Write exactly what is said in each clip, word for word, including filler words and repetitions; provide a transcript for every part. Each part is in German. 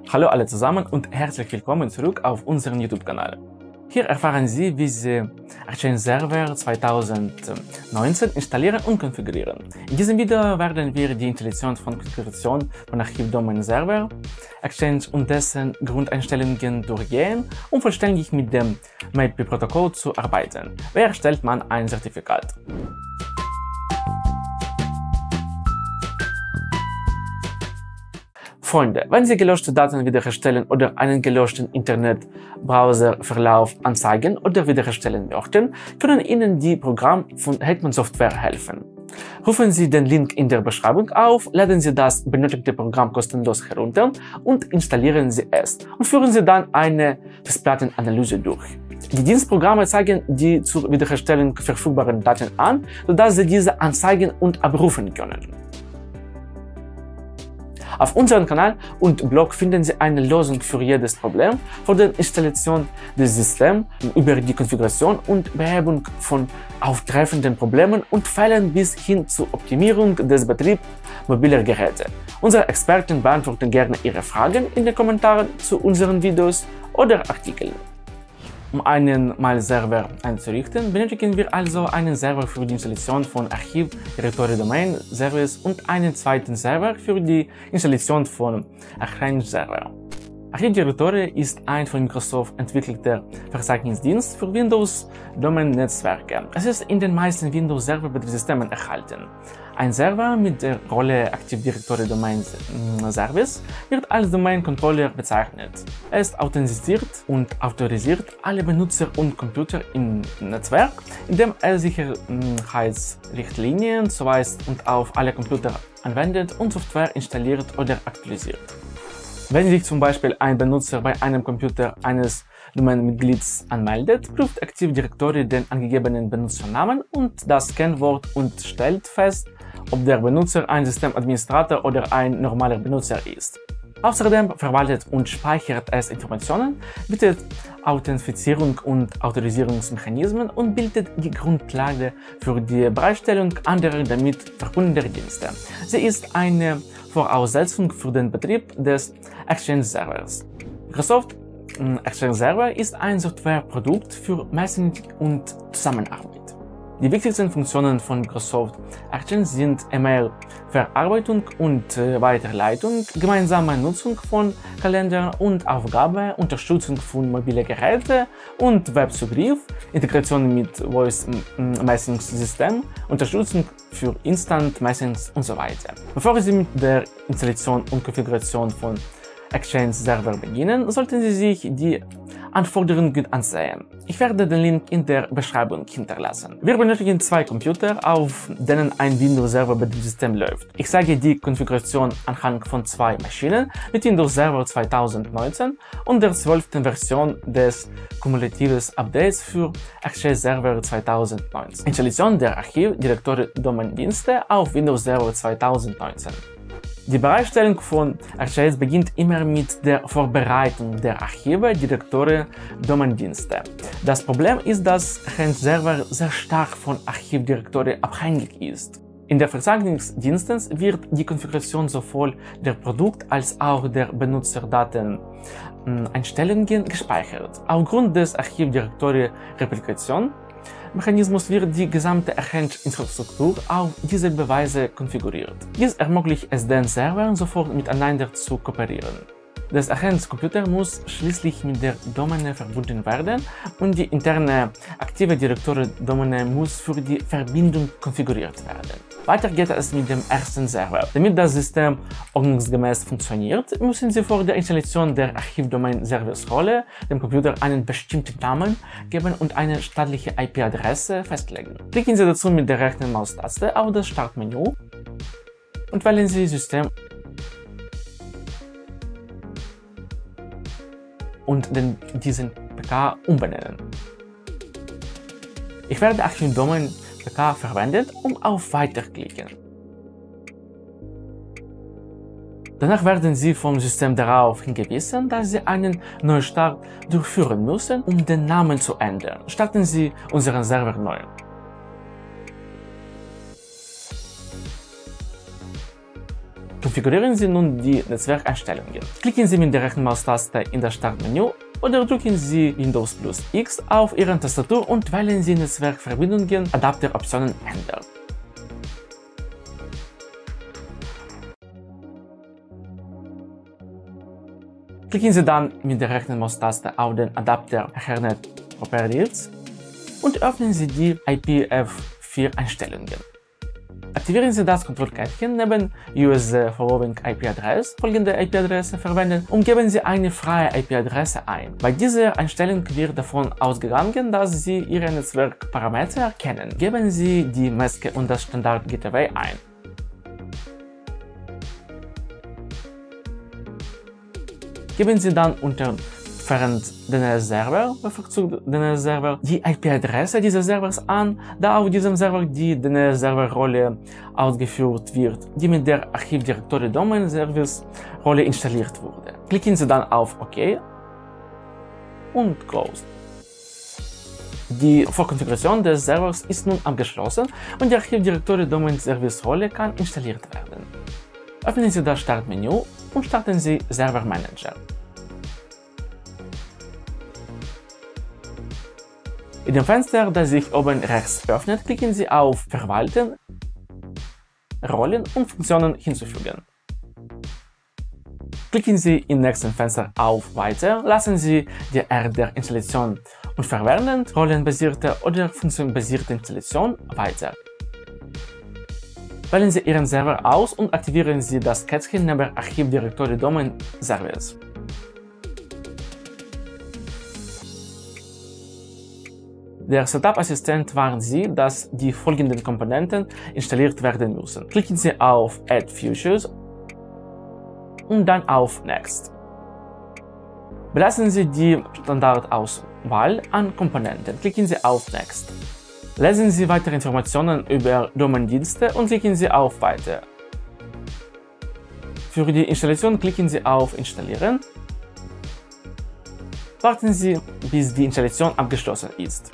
Hallo alle zusammen und herzlich willkommen zurück auf unserem YouTube-Kanal. Hier erfahren Sie, wie Sie Exchange Server zweitausendneunzehn installieren und konfigurieren. In diesem Video werden wir die Installation von Konfiguration von Archiv Domain Server, Exchange und dessen Grundeinstellungen durchgehen, um vollständig mit dem M A P I-Protokoll zu arbeiten. Wie erstellt man ein Zertifikat? Freunde, wenn Sie gelöschte Daten wiederherstellen oder einen gelöschten Internetbrowserverlauf anzeigen oder wiederherstellen möchten, können Ihnen die Programme von Hetman Software helfen. Rufen Sie den Link in der Beschreibung auf, laden Sie das benötigte Programm kostenlos herunter und installieren Sie es und führen Sie dann eine Festplattenanalyse durch. Die Dienstprogramme zeigen die zur Wiederherstellung verfügbaren Daten an, sodass Sie diese anzeigen und abrufen können. Auf unserem Kanal und Blog finden Sie eine Lösung für jedes Problem, von der Installation des Systems über die Konfiguration und Behebung von auftreffenden Problemen und Fällen bis hin zur Optimierung des Betriebs mobiler Geräte. Unsere Experten beantworten gerne Ihre Fragen in den Kommentaren zu unseren Videos oder Artikeln. Um einen M A L Server einzurichten, benötigen wir also einen Server für die Installation von Archiv, Directory Domain Service und einen zweiten Server für die Installation von Exchange Server. Archiv Directory ist ein von Microsoft entwickelter Verzeichnisdienst für Windows-Domain-Netzwerke. Es ist in den meisten Windows-Server-Betriebssystemen erhalten. Ein Server mit der Rolle Active Directory Domain Service wird als Domain Controller bezeichnet. Er ist authentisiert und autorisiert alle Benutzer und Computer im Netzwerk, indem er Sicherheitsrichtlinien zuweist und auf alle Computer anwendet und Software installiert oder aktualisiert. Wenn sich zum Beispiel ein Benutzer bei einem Computer eines Domain-Mitglieds anmeldet, prüft Active Directory den angegebenen Benutzernamen und das Kennwort und stellt fest, ob der Benutzer ein Systemadministrator oder ein normaler Benutzer ist. Außerdem verwaltet und speichert es Informationen, bietet Authentifizierung und Autorisierungsmechanismen und bildet die Grundlage für die Bereitstellung anderer damit verbundener Dienste. Sie ist eine Voraussetzung für den Betrieb des Exchange Servers. Microsoft Exchange Server ist ein Softwareprodukt für Messaging und Zusammenarbeit. Die wichtigsten Funktionen von Microsoft Exchange sind E-Mail-Verarbeitung und äh, Weiterleitung, gemeinsame Nutzung von Kalendern und Aufgaben, Unterstützung von mobilen Geräten und Webzugriff, Integration mit Voice-Messaging-System, Unterstützung für Instant Messaging und so weiter. Bevor Sie mit der Installation und Konfiguration von Exchange Server beginnen, sollten Sie sich die Anforderungen ansehen. Ich werde den Link in der Beschreibung hinterlassen. Wir benötigen zwei Computer, auf denen ein Windows Server Betriebssystem läuft. Ich zeige die Konfiguration anhand von zwei Maschinen mit Windows Server zweitausendneunzehn und der zwölften Version des kumulativen Updates für Exchange Server zweitausendneunzehn. Installation der Archiv Directory Domain Dienste auf Windows Server zweitausendneunzehn. Die Bereitstellung von Exchange beginnt immer mit der Vorbereitung der Archive, Directory, Domain-Dienste. Das Problem ist, dass Exchange Server sehr stark von Archiv Directory abhängig ist. In der Verzeichnisdiensten wird die Konfiguration sowohl der Produkt- als auch der Benutzerdateneinstellungen gespeichert. Aufgrund des Archiv Directory Replikation Mechanismus wird die gesamte Exchange-Infrastruktur auf dieselbe Weise konfiguriert. Dies ermöglicht es den Servern sofort miteinander zu kooperieren. Das Exchange-Computer muss schließlich mit der Domäne verbunden werden und die interne Active Directory-Domäne muss für die Verbindung konfiguriert werden. Weiter geht es mit dem ersten Server. Damit das System ordnungsgemäß funktioniert, müssen Sie vor der Installation der Archiv-Domain-Service-Rolle dem Computer einen bestimmten Namen geben und eine staatliche I P-Adresse festlegen. Klicken Sie dazu mit der rechten Maustaste auf das Startmenü und wählen Sie System und den, diesen P K umbenennen. Ich werde Archiv Domain P K verwendet, um auf Weiter klicken. Danach werden Sie vom System darauf hingewiesen, dass Sie einen Neustart durchführen müssen, um den Namen zu ändern. Starten Sie unseren Server neu. Konfigurieren Sie nun die Netzwerkeinstellungen. Klicken Sie mit der rechten Maustaste in das Startmenü oder drücken Sie Windows plus X auf Ihrer Tastatur und wählen Sie Netzwerkverbindungen Adapteroptionen ändern. Klicken Sie dann mit der rechten Maustaste auf den Adapter Ethernet Properties und öffnen Sie die I P v vier Einstellungen. Aktivieren Sie das Kontrollkästchen neben U S the following I P address, folgende I P-Adresse verwenden und geben Sie eine freie I P-Adresse ein. Bei dieser Einstellung wird davon ausgegangen, dass Sie Ihre Netzwerkparameter kennen. Geben Sie die Maske und das Standard-Gateway ein. Geben Sie dann unter Während D N S-Server, bevorzugt D N S-Server, die I P-Adresse dieses Servers an, da auf diesem Server die D N S-Server-Rolle ausgeführt wird, die mit der Archivdirektory Domain Service Rolle installiert wurde. Klicken Sie dann auf OK und Close. Die Vorkonfiguration des Servers ist nun abgeschlossen und die Archivdirektory Domain Service Rolle kann installiert werden. Öffnen Sie das Startmenü und starten Sie Server Manager. In dem Fenster, das sich oben rechts öffnet, klicken Sie auf Verwalten, Rollen und Funktionen hinzufügen. Klicken Sie im nächsten Fenster auf Weiter, lassen Sie die Art der Installation und verwenden rollenbasierte oder funktionbasierte Installation weiter. Wählen Sie Ihren Server aus und aktivieren Sie das Kästchen neben Archivdirektory Domain Service. Der Setup-Assistent warnt Sie, dass die folgenden Komponenten installiert werden müssen. Klicken Sie auf Add Features und dann auf Next. Belassen Sie die Standardauswahl an Komponenten. Klicken Sie auf Next. Lesen Sie weitere Informationen über Domain-Dienste und klicken Sie auf Weiter. Für die Installation klicken Sie auf Installieren. Warten Sie, bis die Installation abgeschlossen ist.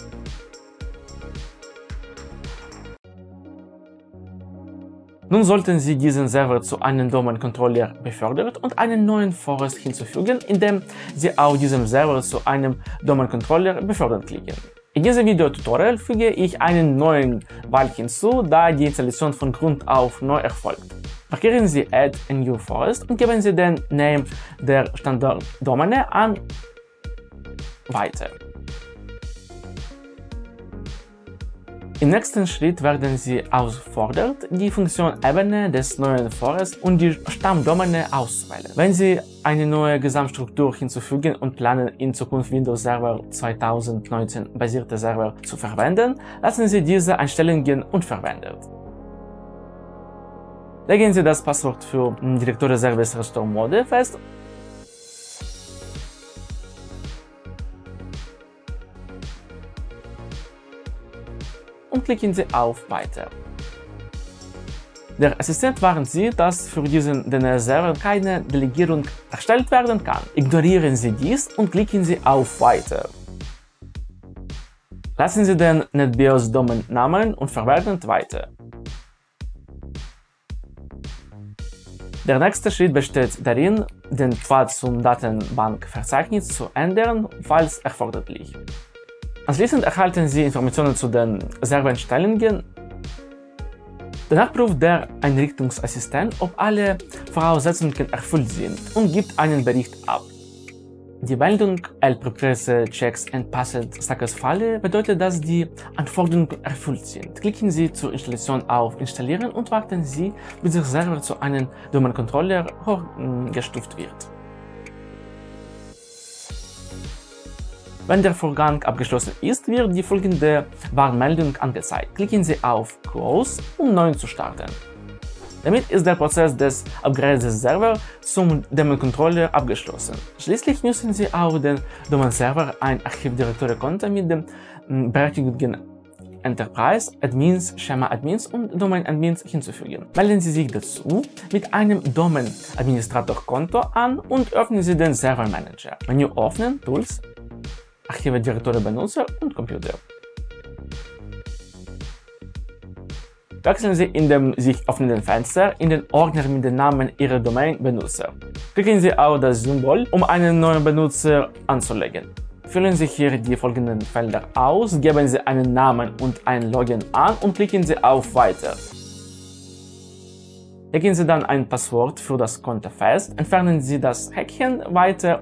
Nun sollten Sie diesen Server zu einem Domain-Controller befördert und einen neuen Forest hinzufügen, indem Sie auf diesem Server zu einem Domain-Controller befördern klicken. In diesem Videotutorial füge ich einen neuen Wald hinzu, da die Installation von Grund auf neu erfolgt. Markieren Sie Add a New Forest und geben Sie den Name der Standarddomäne an Weiter. Im nächsten Schritt werden Sie aufgefordert, die Funktion Ebene des neuen Forests und die Stammdomäne auszuwählen. Wenn Sie eine neue Gesamtstruktur hinzufügen und planen, in Zukunft Windows Server zweitausendneunzehn basierte Server zu verwenden, lassen Sie diese Einstellungen unverwendet. Legen Sie das Passwort für Directory Service Restore Mode fest und klicken Sie auf Weiter. Der Assistent warnt Sie, dass für diesen D N S-Server keine Delegierung erstellt werden kann. Ignorieren Sie dies und klicken Sie auf Weiter. Lassen Sie den NetBIOS-Domain-Namen und verwenden Weiter. Der nächste Schritt besteht darin, den Pfad zum Datenbankverzeichnis zu ändern, falls erforderlich. Anschließend erhalten Sie Informationen zu den Servereinstellungen. Danach prüft der Einrichtungsassistent, ob alle Voraussetzungen erfüllt sind und gibt einen Bericht ab. Die Meldung El Progress Checks and Passed Status Falle bedeutet, dass die Anforderungen erfüllt sind. Klicken Sie zur Installation auf Installieren und warten Sie, bis der Server zu einem Domain-Controller hochgestuft wird. Wenn der Vorgang abgeschlossen ist, wird die folgende Warnmeldung angezeigt. Klicken Sie auf Close, um neu zu starten. Damit ist der Prozess des Upgrades des Servers zum Domain-Controller abgeschlossen. Schließlich müssen Sie auf den Domain-Server ein Archivdirektory-Konto mit den Berechtigungen Enterprise, Admins, Schema-Admins und Domain-Admins hinzufügen. Melden Sie sich dazu mit einem Domain-Administrator-Konto an und öffnen Sie den Server-Manager. Menü öffnen, Tools, Archivdirektory Benutzer und Computer. Wechseln Sie in dem sich öffnenden Fenster in den Ordner mit dem Namen Ihrer Domain-Benutzer. Klicken Sie auf das Symbol, um einen neuen Benutzer anzulegen. Füllen Sie hier die folgenden Felder aus, geben Sie einen Namen und ein Login an und klicken Sie auf Weiter. Legen Sie dann ein Passwort für das Konto fest, entfernen Sie das Häkchen weiter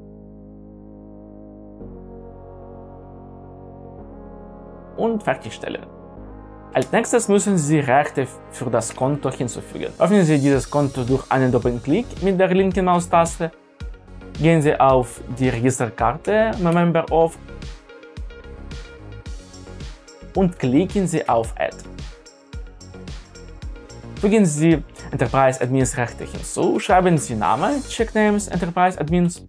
und fertigstellen. Als nächstes müssen Sie Rechte für das Konto hinzufügen. Öffnen Sie dieses Konto durch einen Doppelklick mit der linken Maustaste. Gehen Sie auf die Registerkarte Member of und klicken Sie auf Add. Fügen Sie Enterprise Admins Rechte hinzu, schreiben Sie Name, Checknames, Enterprise Admins.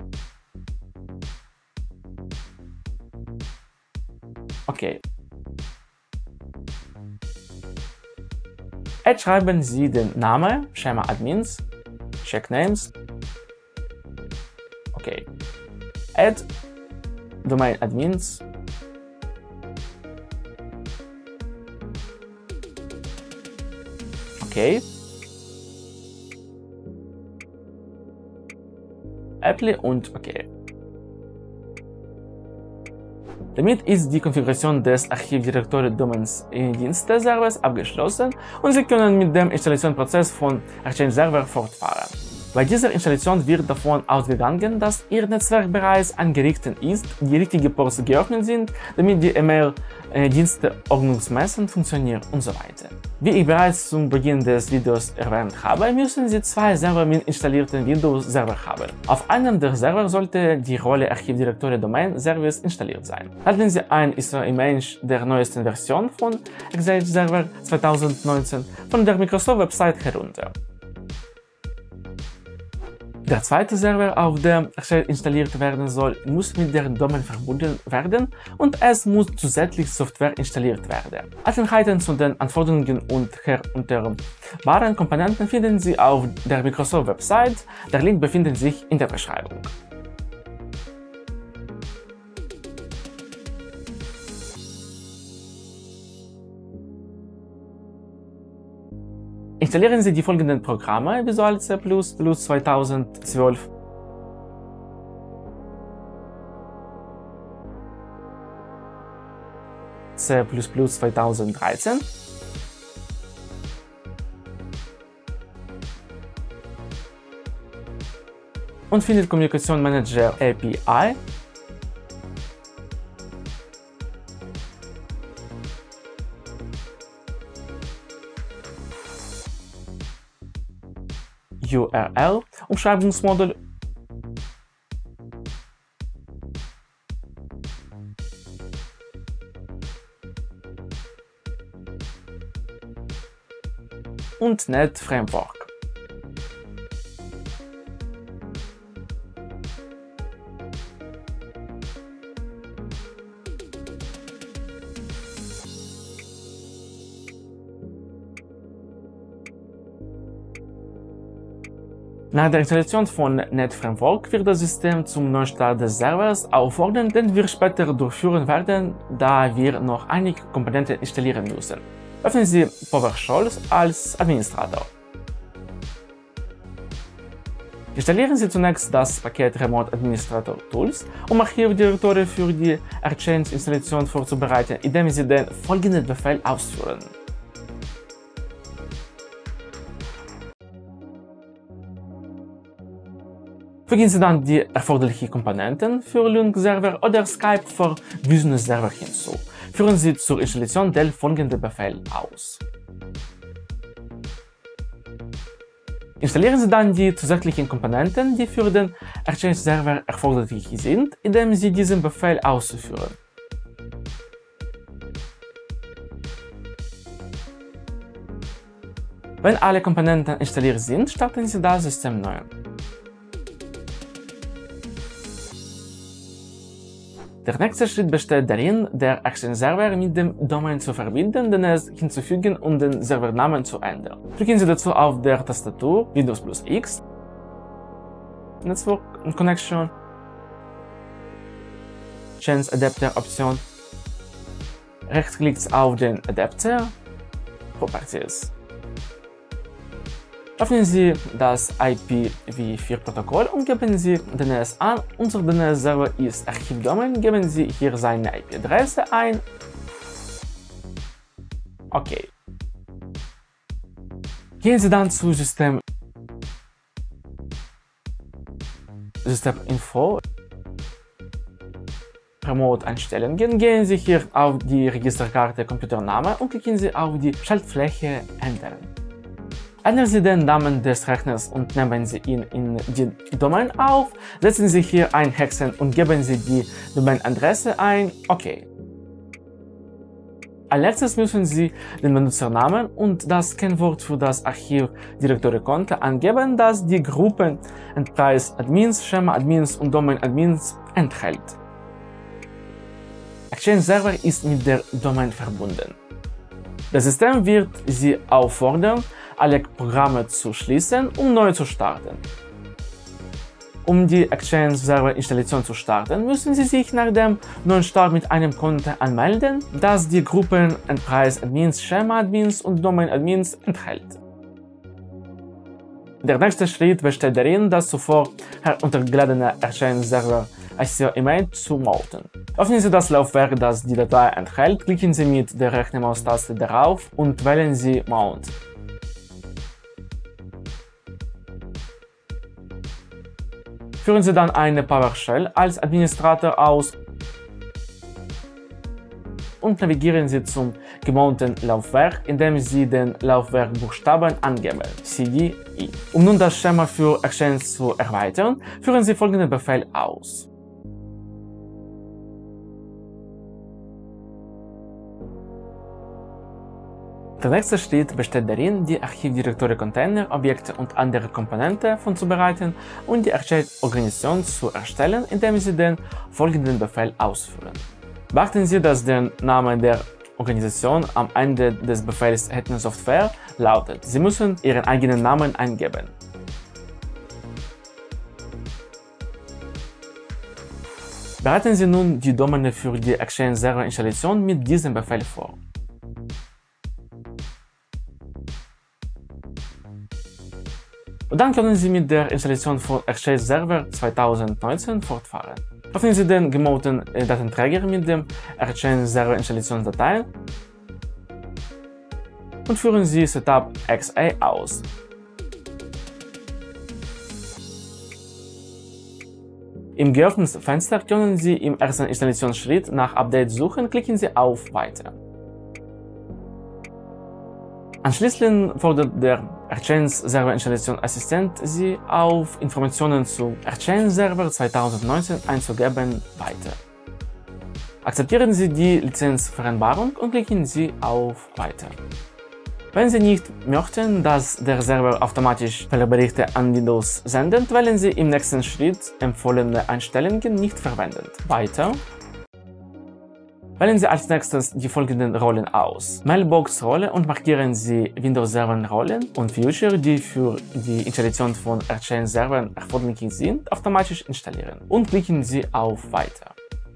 Okay. Add schreiben Sie den Namen, Schema Admins, Checknames. Okay. Add Domain Admins. Okay. Apply und OK. Damit ist die Konfiguration des Archivdirektory Domains Dienste Servers abgeschlossen und Sie können mit dem Installationsprozess von Exchange Server fortfahren. Bei dieser Installation wird davon ausgegangen, dass Ihr Netzwerk bereits eingerichtet ist, die richtigen Ports geöffnet sind, damit die E-Mail-Dienste ordnungsmäßig funktionieren und so weiter. Wie ich bereits zum Beginn des Videos erwähnt habe, müssen Sie zwei Server mit installierten Windows-Server haben. Auf einem der Server sollte die Rolle Archivdirektory Domain Service installiert sein. Laden Sie ein I S O-Image der neuesten Version von Exchange Server zweitausendneunzehn von der Microsoft-Website herunter. Der zweite Server, auf dem Exchange installiert werden soll, muss mit der Domain verbunden werden und es muss zusätzlich Software installiert werden. Einzelheiten zu den Anforderungen und herunterbaren Komponenten finden Sie auf der Microsoft-Website. Der Link befindet sich in der Beschreibung. Installieren Sie die folgenden Programme: Visual C plus plus zweitausendzwölf, C plus plus zweitausenddreizehn, und findet Kommunikation Manager A P I, U R L, Umschreibungsmodul, und Net Framework. Nach der Installation von Net Framework wird das System zum Neustart des Servers auffordern, den wir später durchführen werden, da wir noch einige Komponenten installieren müssen. Öffnen Sie PowerShell als Administrator. Installieren Sie zunächst das Paket Remote Administrator Tools, um Archivdirektory für die Exchange-Installation vorzubereiten, indem Sie den folgenden Befehl ausführen. Fügen Sie dann die erforderlichen Komponenten für Linux-Server oder Skype for Business-Server hinzu. Führen Sie zur Installation den folgenden Befehl aus. Installieren Sie dann die zusätzlichen Komponenten, die für den Exchange-Server erforderlich sind, indem Sie diesen Befehl ausführen. Wenn alle Komponenten installiert sind, starten Sie das System neu. Der nächste Schritt besteht darin, der Exchange-Server mit dem Domain zu verbinden, den es hinzufügen und den Servernamen zu ändern. Drücken Sie dazu auf der Tastatur Windows plus X, Network Connection, Change Adapter Option, rechtsklickt auf den Adapter, Properties. Öffnen Sie das I P v vier Protokoll und geben Sie D N S an. Unser D N S-Server ist Archivdomain. Geben Sie hier seine I P-Adresse ein. Okay. Gehen Sie dann zu System Systeminfo. Remote-Einstellungen. Gehen Sie hier auf die Registerkarte Computername und klicken Sie auf die Schaltfläche Ändern. Ändern Sie den Namen des Rechners und nehmen Sie ihn in die Domain auf. Setzen Sie hier ein Hexen und geben Sie die Domainadresse ein. Okay. Als letztes müssen Sie den Benutzernamen und das Kennwort für das Archiv Directory-Konto angeben, das die Gruppen Enterprise Admins, Schema Admins und Domain Admins enthält. Exchange Server ist mit der Domain verbunden. Das System wird Sie auffordern, alle Programme zu schließen, um neu zu starten. Um die Exchange Server Installation zu starten, müssen Sie sich nach dem neuen Start mit einem Konto anmelden, das die Gruppen Enterprise Admins, Schema Admins und Domain Admins enthält. Der nächste Schritt besteht darin, das zuvor heruntergeladene Exchange Server I C O-Image zu mounten. Öffnen Sie das Laufwerk, das die Datei enthält, klicken Sie mit der rechten Maustaste darauf und wählen Sie Mount. Führen Sie dann eine PowerShell als Administrator aus und navigieren Sie zum gemounteten Laufwerk, indem Sie den Laufwerkbuchstaben angeben, C D I. Um nun das Schema für Exchange zu erweitern, führen Sie folgenden Befehl aus. Der nächste Schritt besteht darin, die Archivdirektory-Container, Objekte und andere Komponenten vorzubereiten und die Exchange-Organisation zu erstellen, indem Sie den folgenden Befehl ausführen. Beachten Sie, dass der Name der Organisation am Ende des Befehls Hetman Software lautet. Sie müssen Ihren eigenen Namen eingeben. Bereiten Sie nun die Domäne für die Exchange Server Installation mit diesem Befehl vor. Und dann können Sie mit der Installation von Exchange Server zweitausendneunzehn fortfahren. Öffnen Sie den gemounteten Datenträger mit dem Exchange Server Installationsdatei und führen Sie Setup X A aus. Im geöffneten Fenster können Sie im ersten Installationsschritt nach Update suchen, klicken Sie auf Weiter. Anschließend fordert der Exchange Server Installation Assistent Sie auf, Informationen zu Exchange Server zweitausendneunzehn einzugeben, weiter. Akzeptieren Sie die Lizenzvereinbarung und klicken Sie auf Weiter. Wenn Sie nicht möchten, dass der Server automatisch Fehlerberichte an Windows sendet, wählen Sie im nächsten Schritt empfohlene Einstellungen nicht verwenden, weiter. Wählen Sie als nächstes die folgenden Rollen aus: Mailbox-Rolle und markieren Sie Windows Server-Rollen und Feature, die für die Installation von Exchange Servern erforderlich sind, automatisch installieren und klicken Sie auf Weiter.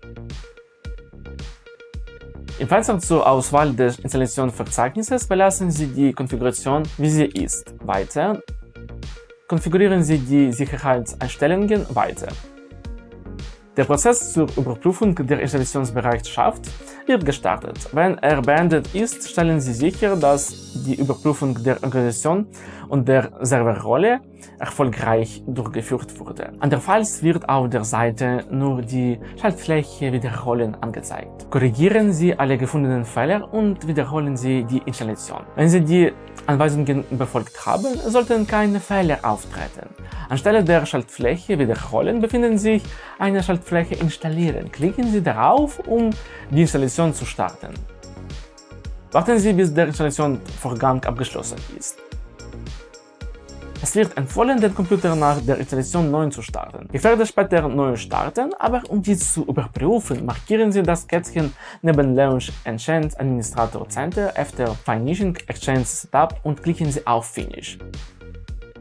Im Fenster zur Auswahl des Installationsverzeichnisses belassen Sie die Konfiguration, wie sie ist, weiter. Konfigurieren Sie die Sicherheitseinstellungen, weiter. Der Prozess zur Überprüfung der Installationsbereitschaft wird gestartet. Wenn er beendet ist, stellen Sie sicher, dass die Überprüfung der Organisation und der Serverrolle erfolgreich durchgeführt wurde. Andernfalls wird auf der Seite nur die Schaltfläche Wiederholen angezeigt. Korrigieren Sie alle gefundenen Fehler und wiederholen Sie die Installation. Wenn Sie die Anweisungen befolgt haben, sollten keine Fehler auftreten. Anstelle der Schaltfläche Wiederholen befindet sich eine Schaltfläche Installieren. Klicken Sie darauf, um die Installation zu starten. Warten Sie, bis der Installationsvorgang abgeschlossen ist. Es wird empfohlen, den Computer nach der Installation neu zu starten. Ich werde später neu starten, aber um dies zu überprüfen, markieren Sie das Kätzchen neben Launch Exchange Administrator Center after Finishing Exchange Setup und klicken Sie auf Finish.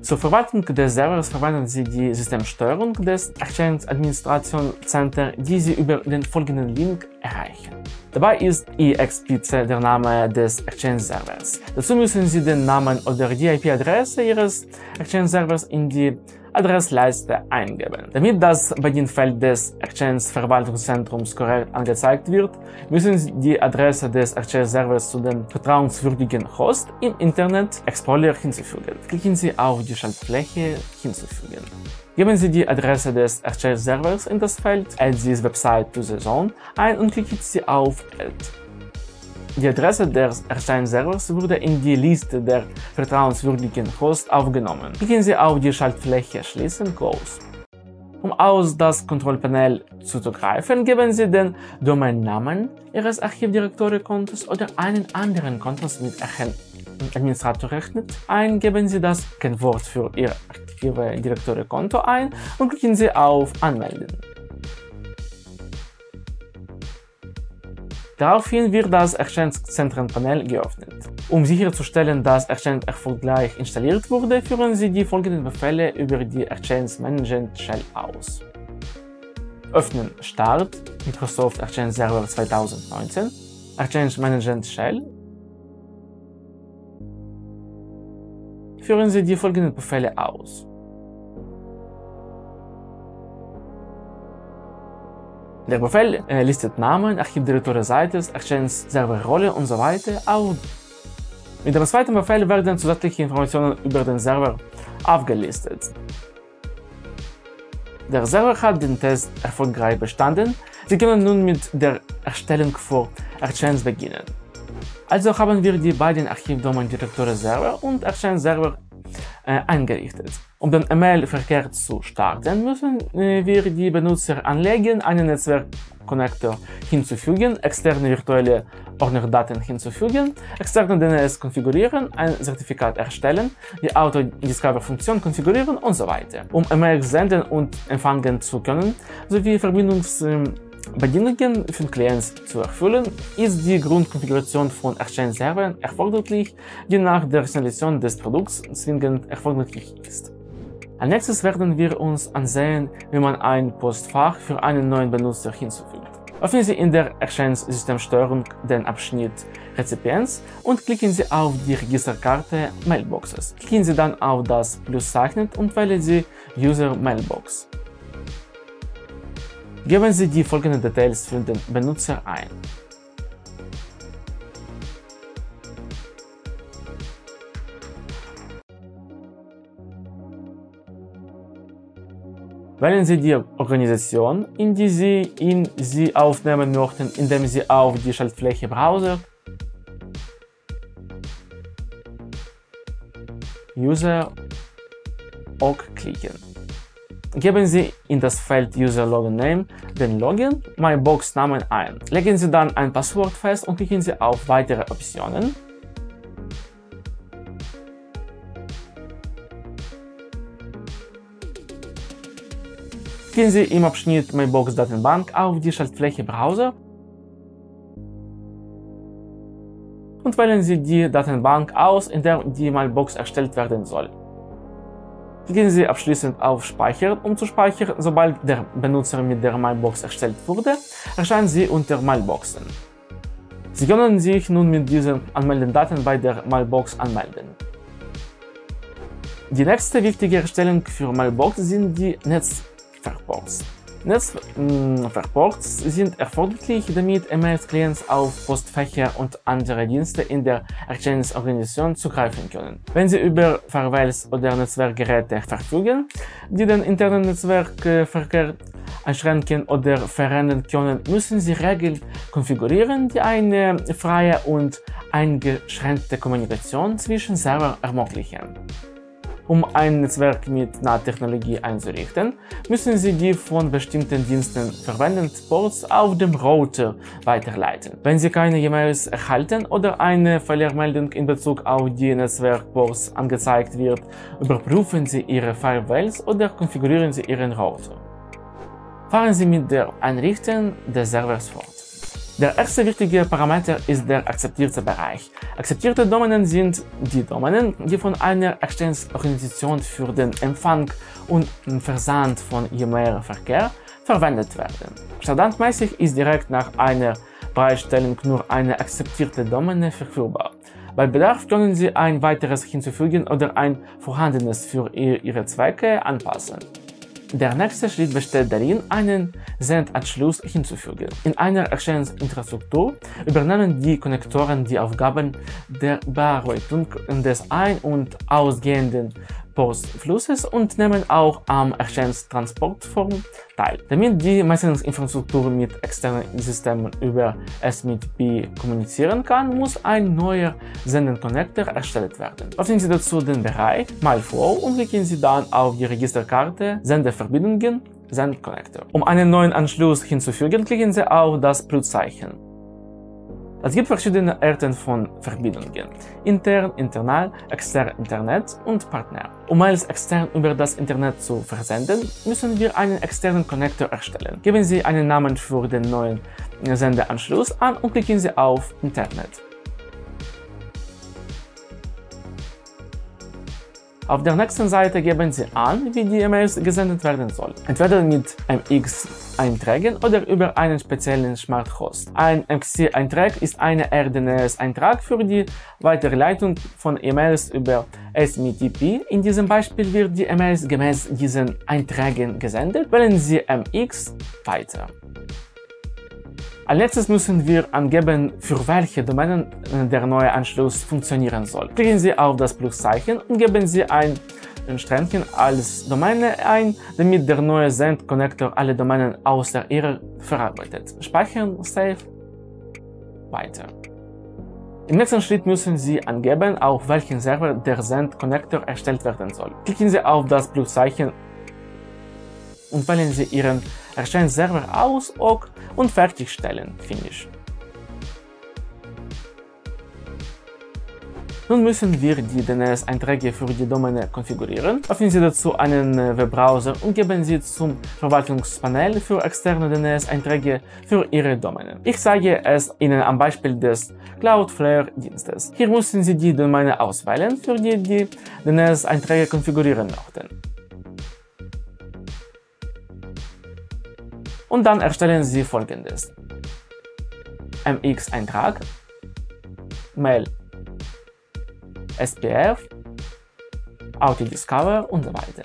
Zur Verwaltung des Servers verwenden Sie die Systemsteuerung des Exchange Administration Center, die Sie über den folgenden Link erreichen. Dabei ist E X P C der Name des Exchange Servers. Dazu müssen Sie den Namen oder die I P-Adresse Ihres Exchange Servers in die Adressleiste eingeben. Damit das Bedienfeld des Exchange-Verwaltungszentrums korrekt angezeigt wird, müssen Sie die Adresse des Exchange-Servers zu dem vertrauenswürdigen Host im Internet Explorer hinzufügen. Klicken Sie auf die Schaltfläche Hinzufügen. Geben Sie die Adresse des Exchange-Servers in das Feld Add this website to the zone ein und klicken Sie auf Add. Die Adresse des Exchange-Servers wurde in die Liste der vertrauenswürdigen Hosts aufgenommen. Klicken Sie auf die Schaltfläche Schließen Close. Um aus das Kontrollpanel zuzugreifen, geben Sie den Domainnamen Ihres Archivdirektory-Kontos oder einen anderen Kontos mit Administratorrechten ein. Geben Sie das Kennwort für Ihr Archivdirektory-Konto ein und klicken Sie auf Anmelden. Daraufhin wird das Exchange-Zentren-Panel geöffnet. Um sicherzustellen, dass Exchange erfolgreich installiert wurde, führen Sie die folgenden Befehle über die Exchange Management Shell aus. Öffnen Start Microsoft Exchange Server zweitausendneunzehn, Exchange Management Shell. Führen Sie die folgenden Befehle aus. Der Befehl äh, listet Namen, Archivdirektory-Seite, Exchange-Server-Rolle und so weiter auf. Mit dem zweiten Befehl werden zusätzliche Informationen über den Server aufgelistet. Der Server hat den Test erfolgreich bestanden. Sie können nun mit der Erstellung für Exchange beginnen. Also haben wir die beiden Archivdomain-Direktory-Server und Exchange-Server äh, eingerichtet. Um den E-Mail-Verkehr zu starten, müssen äh, wir die Benutzer anlegen, einen Netzwerk-Connector hinzufügen, externe virtuelle Ordnerdaten hinzufügen, externe D N S konfigurieren, ein Zertifikat erstellen, die Auto-Discover-Funktion konfigurieren und so weiter. Um E-Mail senden und empfangen zu können, sowie Verbindungsbedingungen für Clients zu erfüllen, ist die Grundkonfiguration von Exchange-Servern erforderlich, die nach der Installation des Produkts zwingend erforderlich ist. Als nächstes werden wir uns ansehen, wie man ein Postfach für einen neuen Benutzer hinzufügt. Öffnen Sie in der Exchange-Systemsteuerung den Abschnitt Rezipients und klicken Sie auf die Registerkarte Mailboxes. Klicken Sie dann auf das Pluszeichen und wählen Sie User Mailbox. Geben Sie die folgenden Details für den Benutzer ein. Wählen Sie die Organisation, in die Sie ihn Sie aufnehmen möchten, indem Sie auf die Schaltfläche Browser, User, OK klicken. Geben Sie in das Feld User Login Name den Login MyBox-Namen ein. Legen Sie dann ein Passwort fest und klicken Sie auf Weitere Optionen. Klicken Sie im Abschnitt MyBox Datenbank auf die Schaltfläche Browser und wählen Sie die Datenbank aus, in der die MyBox erstellt werden soll. Klicken Sie abschließend auf Speichern, um zu speichern. Sobald der Benutzer mit der MyBox erstellt wurde, erscheinen sie unter MyBoxen. Sie können sich nun mit diesen Anmeldedaten bei der MyBox anmelden. Die nächste wichtige Erstellung für MyBox sind die Netzwerkports. Netzwerkports sind erforderlich, damit E-Mail-Clients auf Postfächer und andere Dienste in der Exchange-Organisation zugreifen können. Wenn Sie über Firewalls oder Netzwerkgeräte verfügen, die den internen Netzwerkverkehr einschränken oder verändern können, müssen Sie Regeln konfigurieren, die eine freie und eingeschränkte Kommunikation zwischen Servern ermöglichen. Um ein Netzwerk mit N A T-Technologie einzurichten, müssen Sie die von bestimmten Diensten verwendeten Ports auf dem Router weiterleiten. Wenn Sie keine E-Mails erhalten oder eine Fehlermeldung in Bezug auf die Netzwerkports angezeigt wird, überprüfen Sie Ihre Firewalls oder konfigurieren Sie Ihren Router. Fahren Sie mit der Einrichtung des Servers fort. Der erste wichtige Parameter ist der akzeptierte Bereich. Akzeptierte Domänen sind die Domänen, die von einer Exchange-Organisation für den Empfang und Versand von E-Mail-Verkehr verwendet werden. Standardmäßig ist direkt nach einer Bereitstellung nur eine akzeptierte Domäne verfügbar. Bei Bedarf können Sie ein weiteres hinzufügen oder ein vorhandenes für Ihre Zwecke anpassen. Der nächste Schritt besteht darin, einen Sendanschluss hinzufügen. In einer Exchange-Infrastruktur übernehmen die Konnektoren die Aufgaben der Bearbeitung des ein- und ausgehenden Postflusses und nehmen auch am Exchange-Transportform teil. Damit die Messungsinfrastruktur mit externen Systemen über S M T P kommunizieren kann, muss ein neuer Sendenkonnektor erstellt werden. Öffnen Sie dazu den Bereich My Flow und klicken Sie dann auf die Registerkarte Sendeverbindungen Sendkonnektor. Um einen neuen Anschluss hinzufügen, klicken Sie auf das Pluszeichen. Es gibt verschiedene Arten von Verbindungen: intern, internal, extern, Internet und Partner. Um Mails extern über das Internet zu versenden, müssen wir einen externen Konnektor erstellen. Geben Sie einen Namen für den neuen Sendeanschluss an und klicken Sie auf Internet. Auf der nächsten Seite geben Sie an, wie die E-Mails gesendet werden sollen. Entweder mit M X-Einträgen oder über einen speziellen Smart Host. Ein M X C-Eintrag ist ein R D N S-Eintrag für die Weiterleitung von E-Mails über S M T P. In diesem Beispiel wird die E-Mails gemäß diesen Einträgen gesendet. Wählen Sie M X weiter. Als letztes müssen wir angeben, für welche Domänen der neue Anschluss funktionieren soll. Klicken Sie auf das Pluszeichen und geben Sie ein Strähnchen als Domäne ein, damit der neue Sendkonnektor alle Domänen außer ihrer verarbeitet. Speichern, Save, weiter. Im nächsten Schritt müssen Sie angeben, auf welchen Server der Sendkonnektor erstellt werden soll. Klicken Sie auf das Pluszeichen und wählen Sie Ihren Exchange-Server aus, OK und fertigstellen, Finish. Nun müssen wir die D N S-Einträge für die Domäne konfigurieren. Öffnen Sie dazu einen Webbrowser und geben Sie zum Verwaltungspanel für externe D N S-Einträge für Ihre Domäne. Ich zeige es Ihnen am Beispiel des Cloudflare-Dienstes. Hier müssen Sie die Domäne auswählen, für die die D N S-Einträge konfigurieren möchten. Und dann erstellen Sie Folgendes: M X-Eintrag, Mail, S P F, Auto-Discover und so weiter.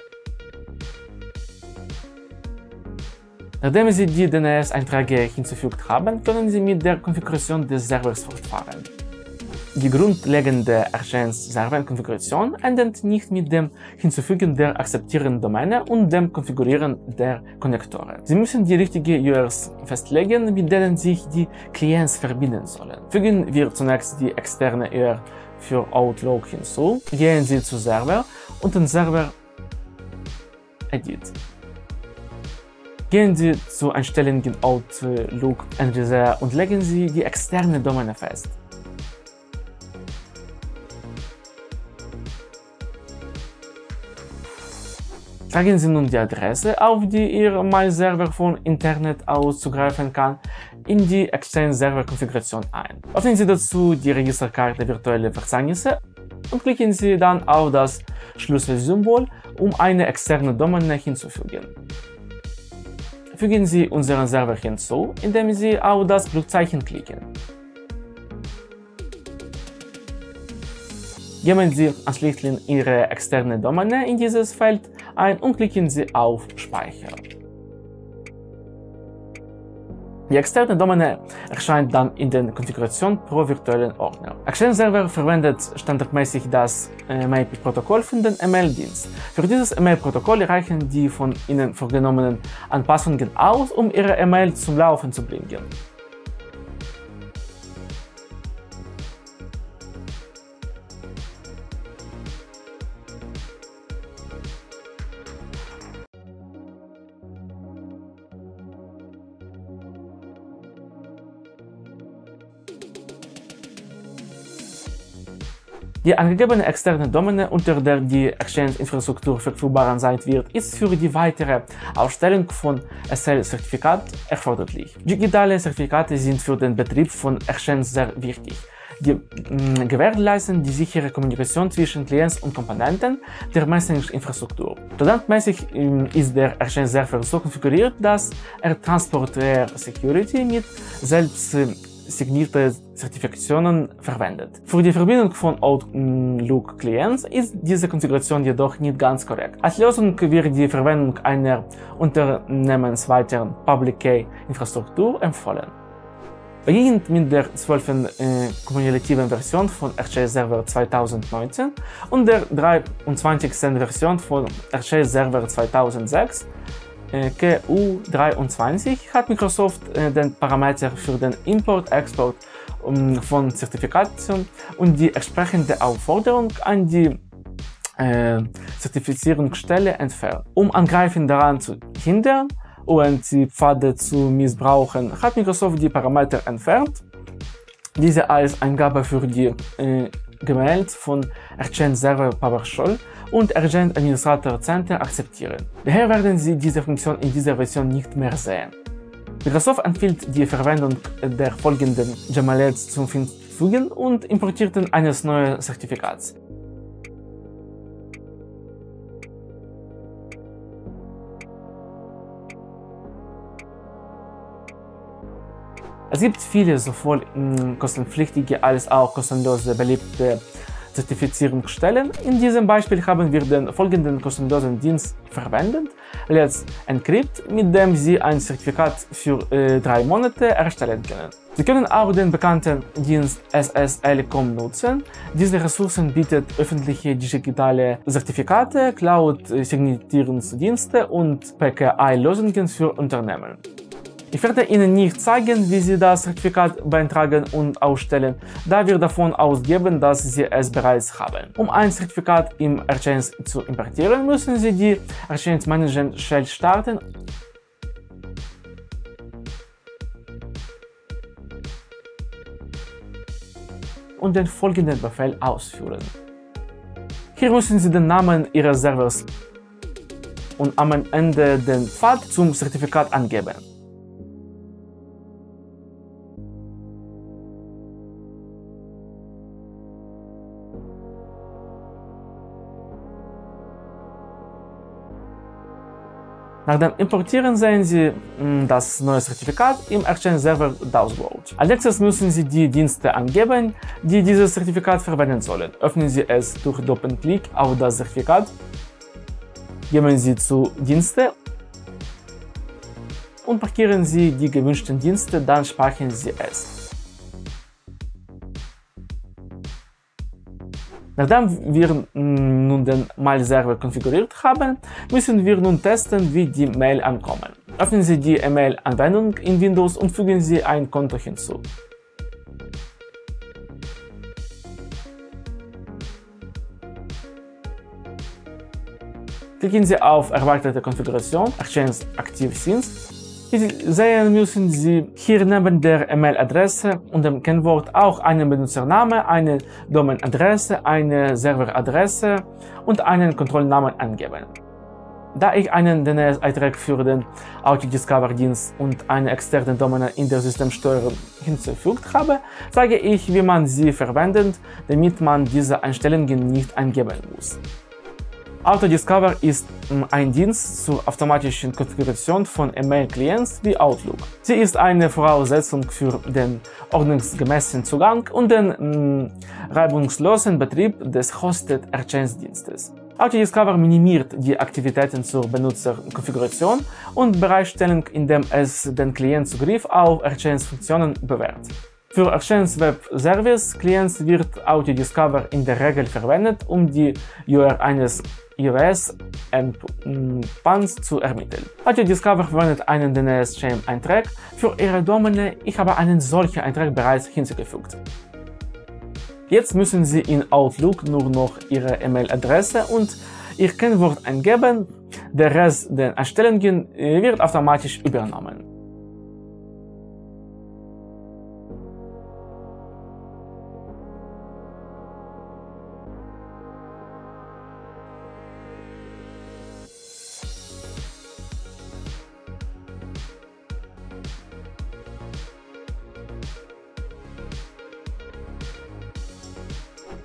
Nachdem Sie die D N S-Einträge hinzugefügt haben, können Sie mit der Konfiguration des Servers fortfahren. Die grundlegende Exchange-Server-Konfiguration endet nicht mit dem Hinzufügen der akzeptierenden Domäne und dem Konfigurieren der Konnektoren. Sie müssen die richtigen U R Ls festlegen, mit denen sich die Clients verbinden sollen. Fügen wir zunächst die externe U R L für Outlook hinzu, gehen Sie zu Server und den Server Edit. Gehen Sie zu Einstellungen Outlook End-User und legen Sie die externe Domäne fest. Tragen Sie nun die Adresse, auf die Ihr Mail-Server von Internet aus zugreifen kann, in die Exchange-Server-Konfiguration ein. Öffnen Sie dazu die Registerkarte Virtuelle Verzeichnisse und klicken Sie dann auf das Schlüsselsymbol, um eine externe Domäne hinzufügen. Fügen Sie unseren Server hinzu, indem Sie auf das Pluszeichen klicken. Geben Sie anschließend Ihre externe Domäne in dieses Feld ein und klicken Sie auf Speichern. Die externe Domäne erscheint dann in der Konfiguration pro virtuellen Ordner. Exchange Server verwendet standardmäßig das M A P-Protokoll für den E-Mail-Dienst. Für dieses E-Mail-Protokoll reichen die von Ihnen vorgenommenen Anpassungen aus, um Ihre E-Mail zum Laufen zu bringen. Die angegebene externe Domäne, unter der die Exchange-Infrastruktur verfügbar sein wird, ist für die weitere Ausstellung von S L-Zertifikat erforderlich. Digitale Zertifikate sind für den Betrieb von Exchange sehr wichtig. Die mh, gewährleisten die sichere Kommunikation zwischen Clients und Komponenten der Messaging-Infrastruktur. Standardmäßig äh, ist der Exchange-Server so konfiguriert, dass er Transportware Security mit selbst äh, signierte Zertifikationen verwendet. Für die Verbindung von Outlook-Clients ist diese Konfiguration jedoch nicht ganz korrekt. Als Lösung wird die Verwendung einer unternehmensweiten Public Key-Infrastruktur empfohlen. Beginnend mit der zwölften äh, kumulativen Version von Exchange Server zweitausendneunzehn und der dreiundzwanzigsten Version von Exchange Server zweitausendsechs, äh, Q U dreiundzwanzig, hat Microsoft äh, den Parameter für den Import-Export um, von Zertifikaten und die entsprechende Aufforderung an die äh, Zertifizierungsstelle entfernt. Um Angreifen daran zu hindern und die Pfade zu missbrauchen, hat Microsoft die Parameter entfernt, diese als Eingabe für die äh, Gemeldet von Exchange Server PowerShell und Exchange Administrator Center akzeptieren. Daher werden Sie diese Funktion in dieser Version nicht mehr sehen. Microsoft empfiehlt die Verwendung der folgenden Gemeldet zum Fügen und Importieren eines neuen Zertifikats. Es gibt viele sowohl kostenpflichtige als auch kostenlose beliebte Zertifizierungsstellen. In diesem Beispiel haben wir den folgenden kostenlosen Dienst verwendet, Let's Encrypt, mit dem Sie ein Zertifikat für äh, drei Monate erstellen können. Sie können auch den bekannten Dienst S S L Punkt com nutzen. Diese Ressourcen bietet öffentliche digitale Zertifikate, Cloud-Signierungsdienste und P K I-Lösungen für Unternehmen. Ich werde Ihnen nicht zeigen, wie Sie das Zertifikat beantragen und ausstellen, da wir davon ausgehen, dass Sie es bereits haben. Um ein Zertifikat im Exchange zu importieren, müssen Sie die Exchange Management Shell starten und den folgenden Befehl ausführen. Hier müssen Sie den Namen Ihres Servers und am Ende den Pfad zum Zertifikat angeben. Nach dem Importieren sehen Sie mh, das neue Zertifikat im Exchange Server Dashboard. Als nächstes müssen Sie die Dienste angeben, die dieses Zertifikat verwenden sollen. Öffnen Sie es durch Doppelklick auf das Zertifikat, gehen Sie zu Dienste und markieren Sie die gewünschten Dienste, dann speichern Sie es. Nachdem wir nun den Mail-Server konfiguriert haben, müssen wir nun testen, wie die Mail ankommen. Öffnen Sie die E-Mail-Anwendung in Windows und fügen Sie ein Konto hinzu. Klicken Sie auf Erweiterte Konfiguration, Exchange Active Scenes. Wie Sie sehen, müssen Sie hier neben der E-Mail-Adresse und dem Kennwort auch einen Benutzername, eine Domain-Adresse, eine Serveradresse und einen Kontrollnamen angeben. Da ich einen D N S-Eintrag für den Autodiscover-Dienst und eine externe Domain in der Systemsteuerung hinzugefügt habe, zeige ich, wie man sie verwendet, damit man diese Einstellungen nicht eingeben muss. Autodiscover ist ein Dienst zur automatischen Konfiguration von E-Mail-Clients wie Outlook. Sie ist eine Voraussetzung für den ordnungsgemäßen Zugang und den mh, reibungslosen Betrieb des Hosted Exchange-Dienstes. Autodiscover minimiert die Aktivitäten zur Benutzerkonfiguration und Bereitstellung, indem es den Clientzugriff auf Exchange-Funktionen bewährt. Für Exchange Web Service Clients wird Autodiscover in der Regel verwendet, um die U R L eines iOS-Endpoints zu ermitteln. Autodiscover verwendet einen D N S-Chain-Eintrag für Ihre Domäne. Ich habe einen solchen Eintrag bereits hinzugefügt. Jetzt müssen Sie in Outlook nur noch Ihre E-Mail-Adresse und Ihr Kennwort eingeben. Der Rest der Einstellungen wird automatisch übernommen.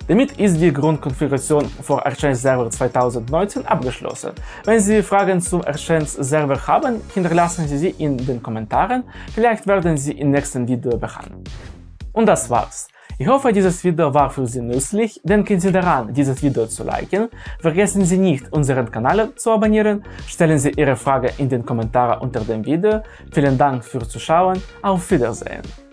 Damit ist die Grundkonfiguration für Exchange Server zweitausendneunzehn abgeschlossen. Wenn Sie Fragen zum Exchange Server haben, hinterlassen Sie sie in den Kommentaren, vielleicht werden sie im nächsten Video behandeln. Und das war's. Ich hoffe, dieses Video war für Sie nützlich. Denken Sie daran, dieses Video zu liken. Vergessen Sie nicht, unseren Kanal zu abonnieren. Stellen Sie Ihre Frage in den Kommentaren unter dem Video. Vielen Dank fürs Zuschauen. Auf Wiedersehen.